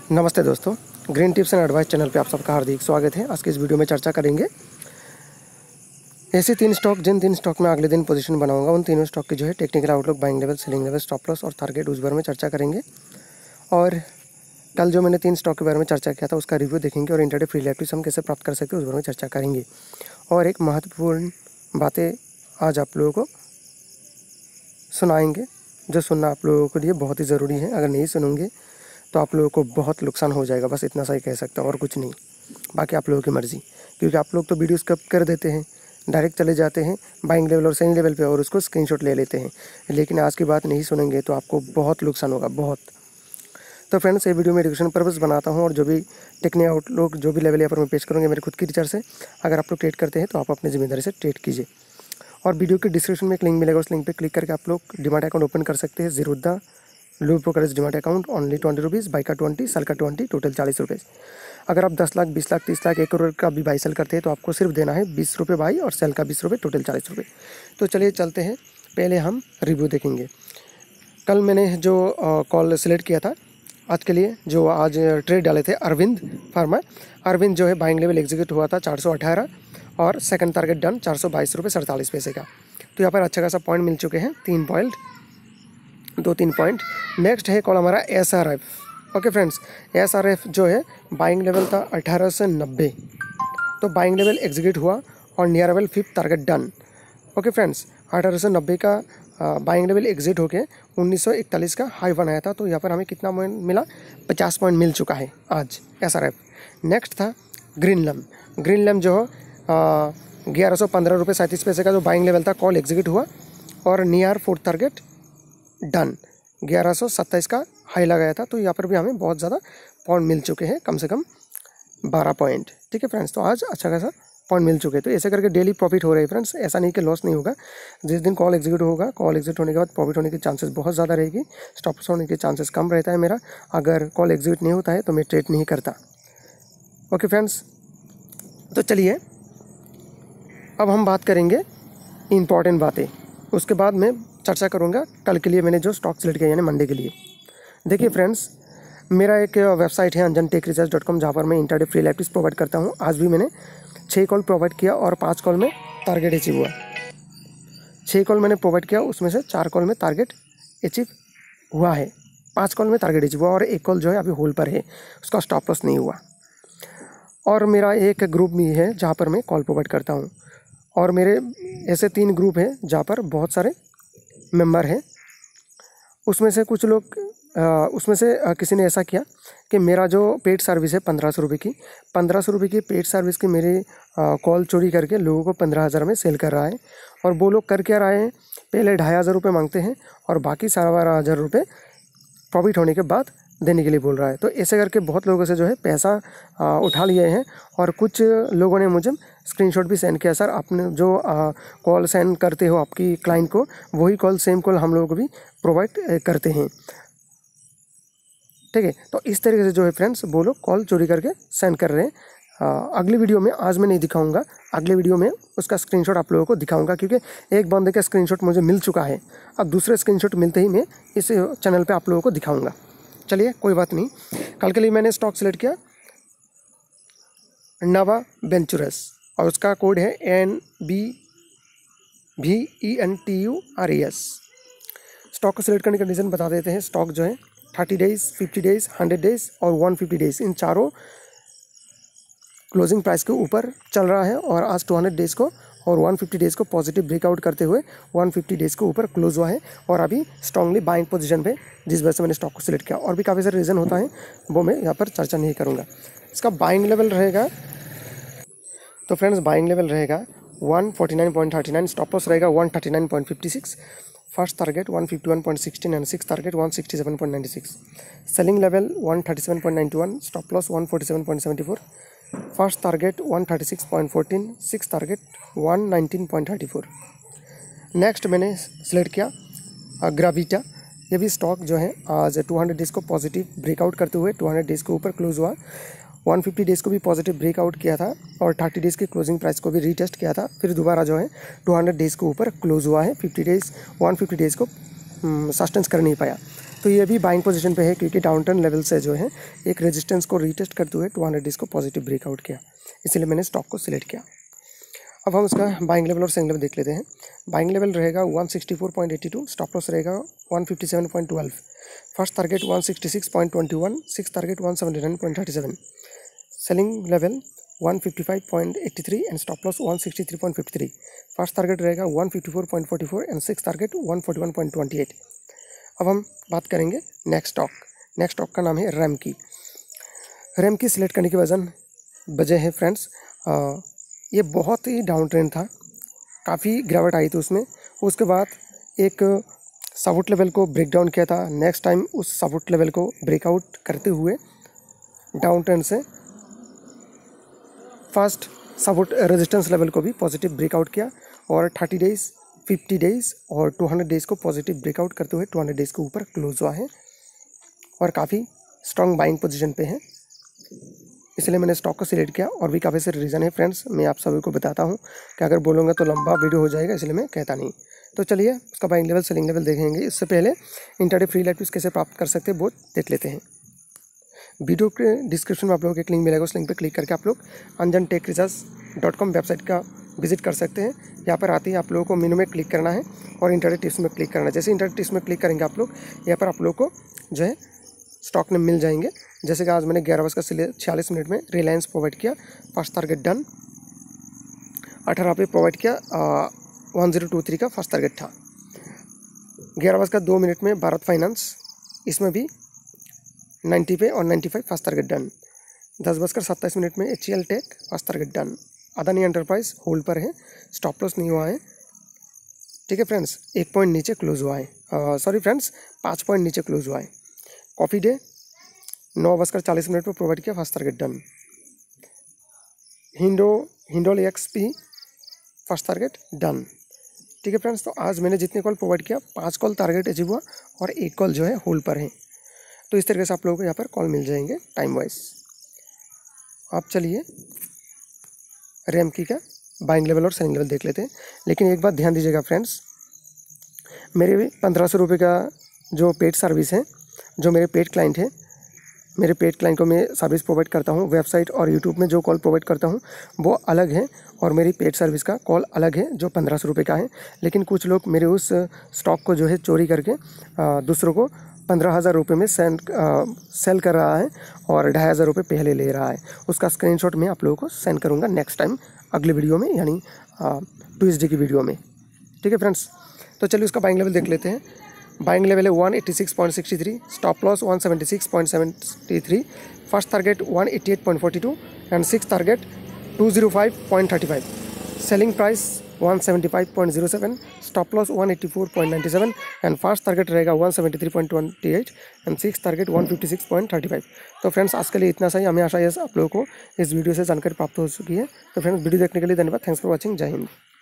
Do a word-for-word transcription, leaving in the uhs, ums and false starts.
नमस्ते दोस्तों, green tips and advice channel पे आप सबका हार्दिक स्वागत है। आज के इस वीडियो में चर्चा करेंगे ऐसे तीन स्टॉक जिन तीन स्टॉक में अगले दिन पोजीशन बनाऊंगा, उन तीनों स्टॉक की जो है technical outlook, buying level, selling level, stop loss और टारगेट उस बारे में चर्चा करेंगे। और कल जो मैंने तीन स्टॉक के बारे में चर्चा किया था उसका रिव्यू देखेंगे और इंट्राडे फ्री लैप्स हम कैसे प्राप्त कर सकते हैं उस बारे में चर्चा करेंगे। और एक महत्वपूर्ण बातें आज आप लोगों को सुनाएंगे जो सुनना आप लोगों के लिए बहुत ही ज़रूरी है। अगर नहीं सुनोगे तो आप लोगों को बहुत नुकसान हो जाएगा, बस इतना सा ही कह सकता हूँ और कुछ नहीं। बाकी आप लोगों की मर्ज़ी, क्योंकि आप लोग तो वीडियो स्किप कर देते हैं, डायरेक्ट चले जाते हैं बाइंग लेवल और सेलिंग लेवल पे और उसको स्क्रीनशॉट ले लेते हैं। लेकिन आज की बात नहीं सुनेंगे तो आपको बहुत नुकसान होगा, बहुत। तो फ्रेंड्स, ये वीडियो में एजुकेशन पर्पस बनाता हूँ और जो भी टेक्निकल आउटलुक, जो भी लेवल यहाँ पर मैं पेश करूँगी मेरे खुद की रिसर्च से। अगर आप लोग ट्रेड करते हैं तो आप अपनी जिम्मेदारी से ट्रेड कीजिए। और वीडियो के डिस्क्रिप्शन में एक लिंक मिलेगा, उस लिंक पे क्लिक करके आप लोग डीमैट अकाउंट ओपन कर सकते हैं। Zerodha low brokerage demat account, only twenty rupees, buy का ट्वेंटी, सेल का ट्वेंटी, टोटल चालीस रुपये। अगर आप दस लाख, बीस लाख, तीस लाख, एक करोड़ का भी बाई सेल करते हैं तो आपको सिर्फ देना है बीस रुपये बाई और सेल का बीस रुपये, टोटल चालीस रुपये। तो चलिए चलते हैं, पहले हम रिव्यू देखेंगे। कल मैंने जो कॉल सेलेक्ट किया था आज के लिए, जो आज ट्रेड डाले थे अरविंद फार्मा। अरविंद जो है बाइंग लेवल एग्जीक्यूट हुआ था चार सौ अठारह और सेकंड टारगेट डन चार सौ बाईस रुपये सैंतालीस पैसे का। तो यहाँ पर अच्छा खासा पॉइंट मिल चुके हैं, तीन पॉइंट दो तीन पॉइंट। नेक्स्ट है कॉल हमारा S R F. Okay friends, S R F जो है बाइंग लेवल था अठारह सौ नब्बे, तो बाइंग लेवल एग्जीक्यूट हुआ और near level fifth target done. Okay friends, अठारह सौ नब्बे का बाइंग लेवल एग्जिट होके उन्नीस सौ इकतालीस का हाई बनाया था। तो यहाँ पर हमें कितना पॉइंट मिला? पचास पॉइंट मिल चुका है आज एस आर एफ। नेक्स्ट था ग्रीनलम। ग्रीनलम जो ग्यारह सौ पंद्रह रुपये सैंतीस पैसे का जो बाइंग लेवल था, कॉल एग्जीक्यूट हुआ और नियर फोर्थ टारगेट डन। ग्यारह सौ सत्ताईस का हाई लगाया था। तो यहाँ पर भी हमें बहुत ज़्यादा पॉइंट मिल चुके हैं, कम से कम बारह पॉइंट। ठीक है फ्रेंड्स, तो आज अच्छा खासा पॉइंट मिल चुके हैं। तो ऐसे करके डेली प्रॉफिट हो रहे हैं फ्रेंड्स, ऐसा नहीं कि लॉस नहीं होगा। जिस दिन कॉल एग्जीक्यूट होगा, कॉल एग्जीक्यूट होने के बाद प्रॉफिट होने के चांसेस बहुत ज़्यादा रहेगी, स्टॉप लॉस होने के चांसेस कम रहता है मेरा। अगर कॉल एग्जीक्यूट नहीं होता है तो मैं ट्रेड नहीं करता। ओके फ्रेंड्स, तो चलिए अब हम बात करेंगे इंपॉर्टेंट बातें। उसके बाद मैं चर्चा करूँगा कल के लिए मैंने जो स्टॉक सेलेक्ट किया, यानी मंडे के लिए। देखिए फ्रेंड्स, मेरा एक वेबसाइट है Anjan tech research dot com, जहाँ पर मैं इंट्राडे फ्री लैप्स प्रोवाइड करता हूँ। आज भी मैंने छः कॉल प्रोवाइड किया और पाँच कॉल में टारगेट अचीव हुआ। छः कॉल मैंने प्रोवाइड किया, उसमें से चार कॉल में टारगेट अचीव हुआ है, पाँच कॉल में टारगेट अचीव हुआ और एक कॉल जो है अभी होल्ड पर है, उसका स्टॉप लॉस नहीं हुआ। और मेरा एक ग्रुप भी है जहाँ पर मैं कॉल प्रोवाइड करता हूँ। और मेरे ऐसे तीन ग्रुप हैं जहाँ पर बहुत सारे मेंबर हैं। उसमें से कुछ लोग उसमें से किसी ने ऐसा किया कि मेरा जो पेड सर्विस है पंद्रह सौ रुपये की पंद्रह सौ रुपये की पेड सर्विस की मेरी कॉल चोरी करके लोगों को पंद्रह हज़ार में सेल कर रहा है। और वो लोग कर क्या रहे हैं, पहले ढाई हज़ार रुपये मांगते हैं और बाकी साढ़े बारह हज़ार रुपये प्रॉफिट होने के बाद देने के लिए बोल रहा है। तो ऐसे करके बहुत लोगों से जो है पैसा आ, उठा लिए हैं। और कुछ लोगों ने मुझे स्क्रीनशॉट भी सेंड किया, सर आपने जो कॉल सेंड करते हो आपकी क्लाइंट को, वही कॉल सेम कॉल हम लोग भी प्रोवाइड करते हैं। ठीक है, तो इस तरीके से जो है फ्रेंड्स वो लोग कॉल चोरी करके सेंड कर रहे हैं। आ, अगली वीडियो में, आज मैं नहीं दिखाऊंगा, अगले वीडियो में उसका स्क्रीनशॉट आप लोगों को दिखाऊंगा, क्योंकि एक बंदे का स्क्रीनशॉट मुझे मिल चुका है। अब दूसरे स्क्रीनशॉट मिलते ही मैं इस चैनल पे आप लोगों को दिखाऊंगा। चलिए कोई बात नहीं। कल के लिए मैंने स्टॉक सेलेक्ट किया नवा वेंचुरस और उसका कोड है N B V E N T U R E S. Stock को सिलेक्ट करने का रीज़न बता देते हैं। स्टॉक जो है thirty days, fifty days, hundred days और वन फिफ्टी डेज़, इन चारों क्लोजिंग प्राइस के ऊपर चल रहा है। और आज टू हंड्रेड डेज़ को और वन फिफ्टी डेज़ को पॉजिटिव ब्रेकआउट करते हुए वन फिफ्टी डेज़ के ऊपर क्लोज हुआ है और अभी स्ट्रांगली बाइंग पोजीशन पे, जिस वजह से मैंने स्टॉक को सिलेक्ट किया। और भी काफ़ी सारे रीज़न होता है, वो मैं यहाँ पर चर्चा नहीं करूँगा। इसका बाइंग लेवल रहेगा, तो फ्रेंड्स बाइंग लेवल रहेगा one forty nine point thirty nine, stop loss रहेगा one thirty nine point fifty six, first target one fifty one point sixteen and six target one sixty seven point ninety six, selling level one thirty seven point ninety one, stop loss one forty seven point seventy four, first target one thirty six point fourteen, six target one nineteen point thirty four. Next मैंने select किया ग्राविटा। ये भी stock जो है आज two hundred days को positive breakout करते हुए टू हंड्रेड डेज़ के ऊपर क्लोज हुआ। वन फिफ्टी डेज़ को भी पॉजिटिव ब्रेकआउट किया था और थर्टी डेज़ की क्लोजिंग प्राइस को भी रीटेस्ट किया था। फिर दोबारा जो है टू हंड्रेड डेज़ के ऊपर क्लोज हुआ है। Fifty days one fifty days को सस्टेंस कर नहीं पाया। तो ये भी बाइंग पोजीशन पे है क्योंकि डाउन टर्न लेवल से जो है एक रेजिस्टेंस को रीटेस्ट करते हुए टू हंड्रेड डेज को पॉजिटिव ब्रेकआउट किया, इसलिए मैंने स्टॉक को सिलेक्ट किया। अब हम उसका बाइंग लेवल और सेलिंग लेवल देख लेते हैं। बाइंग लेवल रहेगा one sixty four point eighty two, stop loss रहेगा one fifty seven point twelve, first target one sixty six point twenty one, six target one seventy nine point thirty seven, selling level one fifty five point eighty three and stop loss one sixty three point fifty three, first target रहेगा one fifty four point forty four and six target one forty one point twenty eight. अब हम बात करेंगे next stock. Next stock का नाम है RAM की। RAM की सिलेक्ट करने की वजह वजह है फ्रेंड्स, आ, ये बहुत ही डाउन ट्रेंड था, काफ़ी गिरावट आई थी उसमें। उसके बाद एक सपोर्ट लेवल को ब्रेक डाउन किया था, नेक्स्ट टाइम उस सपोर्ट लेवल को ब्रेकआउट करते हुए डाउन ट्रेंड से फर्स्ट सपोर्ट रेजिस्टेंस लेवल को भी पॉजिटिव ब्रेकआउट किया और थर्टी डेज, फिफ्टी डेज और टू हंड्रेड डेज को पॉजिटिव ब्रेकआउट करते हुए टू हंड्रेड डेज के ऊपर क्लोज हुआ है और काफ़ी स्ट्रॉन्ग बाइंग पोजीशन पे है, इसलिए मैंने स्टॉक को सिलेक्ट किया। और भी काफ़ी सारे रीज़न है फ्रेंड्स, मैं आप सभी को बताता हूँ कि अगर बोलूँगा तो लंबा वीडियो हो जाएगा, इसलिए मैं कहता नहीं। तो चलिए उसका बाइंग लेवल सेलिंग लेवल देखेंगे। इससे पहले इंट्राडे फ्री लाइट कैसे प्राप्त कर सकते हैं वो देख लेते हैं। वीडियो के डिस्क्रिप्शन में आप लोगों को एक लिंक मिलेगा, उस लिंक पर क्लिक करके आप लोग Anjan tech research dot com website का विजिट कर सकते हैं। यहाँ पर आते ही आप लोगों को मेनू में क्लिक करना है और इंट्राडे टिप्स में क्लिक करना है। जैसे इंट्राडे टिप्स में क्लिक करेंगे आप लोग, यहाँ पर आप लोगों को जो है स्टॉक ने मिल जाएंगे। जैसे कि आज मैंने ग्यारह बजकर छियालीस मिनट में रिलायंस प्रोवाइड किया, फर्स्ट टारगेट डन, अठारह पे प्रोवाइड किया, वन जीरो टू थ्री का फर्स्ट टारगेट था। ग्यारह बजकर दो मिनट में भारत फाइनेंस, इसमें भी नाइन्टी पे और ninety five first target done. दस बजकर सत्ताईस मिनट में H C L tech first target done. Adani enterprise hold पर है, स्टॉप लॉस नहीं हुआ है। ठीक है फ्रेंड्स, एक पॉइंट नीचे क्लोज हुआ है, सॉरी फ्रेंड्स पाँच पॉइंट नीचे क्लोज हुआ है। कॉफ़ी डे नौ बजकर चालीस मिनट पर प्रोवाइड किया, फर्स्ट टारगेट डन। हिंडो Hindoil X P first target done. ठीक है फ्रेंड्स, तो आज मैंने जितने कॉल प्रोवाइड किया पांच कॉल टारगेट अचीव हुआ और एक कॉल जो है होल्ड पर है। तो इस तरीके से आप लोगों को यहाँ पर कॉल मिल जाएंगे टाइम वाइज। आप चलिए रैम की का बाइंग लेवल और सेलिंग लेवल देख लेते हैं। लेकिन एक बात ध्यान दीजिएगा फ्रेंड्स, मेरे पंद्रह सौ रुपये का जो पेड सर्विस है, जो मेरे पेड क्लाइंट है, मेरे पेड क्लाइंट को मैं सर्विस प्रोवाइड करता हूँ, वेबसाइट और यूट्यूब में जो कॉल प्रोवाइड करता हूँ वो अलग है और मेरी पेड सर्विस का कॉल अलग है जो पंद्रह सौ रुपये का है। लेकिन कुछ लोग मेरे उस स्टॉक को जो है चोरी करके दूसरों को पंद्रह हज़ार रुपये में सेंड सेल कर रहा है और ढाई हज़ार रुपये पहले ले रहा है। उसका स्क्रीनशॉट मैं आप लोगों को सेंड करूँगा नेक्स्ट टाइम अगले वीडियो में, यानी ट्यूसडे की वीडियो में। ठीक है फ्रेंड्स, तो चलिए उसका बाइंग लेवल देख लेते हैं। बाइंग लेवल है one eighty six point sixty three, stop loss one seventy six point seventy three, first target one eighty eight point forty two and six target two zero five point thirty five, selling price one seventy five point zero seven, stop loss one eighty four point ninety seven and first target रहेगा one seventy three point twenty eight and six target one fifty six point thirty five. तो friends आज के लिए इतना सही, हमें आशा है आप लोगों को इस वीडियो से जानकारी प्राप्त हो चुकी है। तो फ्रेंड्स वीडियो देखने के लिए धन्यवाद, थैंक्स फॉर वॉचिंग, जय हिंद।